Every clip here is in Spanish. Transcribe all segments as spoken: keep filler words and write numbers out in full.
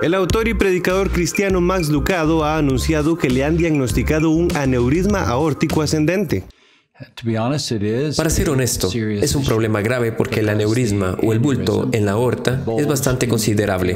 El autor y predicador cristiano Max Lucado ha anunciado que le han diagnosticado un aneurisma aórtico ascendente. Para ser honesto, es un problema grave porque el aneurisma o el bulto en la aorta es bastante considerable.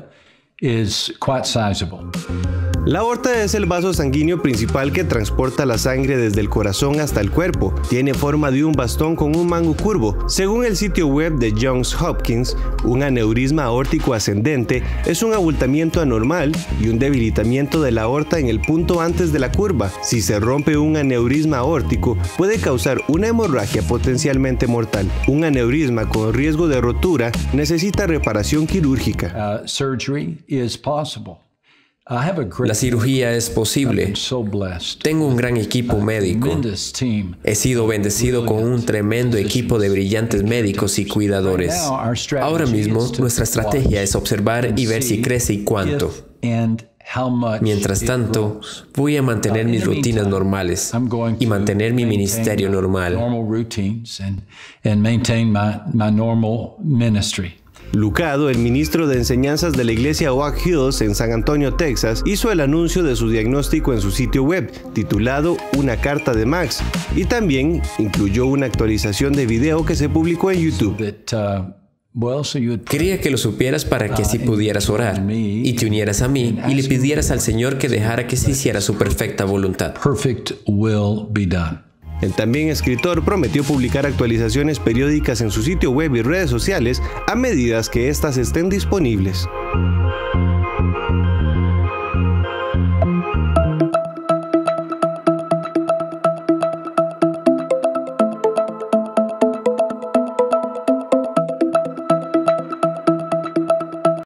La aorta es el vaso sanguíneo principal que transporta la sangre desde el corazón hasta el cuerpo. Tiene forma de un bastón con un mango curvo. Según el sitio web de Johns Hopkins, un aneurisma aórtico ascendente es un abultamiento anormal y un debilitamiento de la aorta en el punto antes de la curva. Si se rompe un aneurisma aórtico, puede causar una hemorragia potencialmente mortal. Un aneurisma con riesgo de rotura necesita reparación quirúrgica. Uh, surgery is possible. La cirugía es posible. Tengo un gran equipo médico. He sido bendecido con un tremendo equipo de brillantes médicos y cuidadores. Ahora mismo, nuestra estrategia es observar y ver si crece y cuánto. Mientras tanto, voy a mantener mis rutinas normales y mantener mi ministerio normal. Lucado, el ministro de Enseñanzas de la iglesia Oak Hills en San Antonio, Texas, hizo el anuncio de su diagnóstico en su sitio web, titulado Una carta de Max, y también incluyó una actualización de video que se publicó en YouTube. Quería que lo supieras para que así pudieras orar y te unieras a mí y le pidieras al Señor que dejara que se hiciera su perfecta voluntad. El también escritor prometió publicar actualizaciones periódicas en su sitio web y redes sociales a medida que éstas estén disponibles.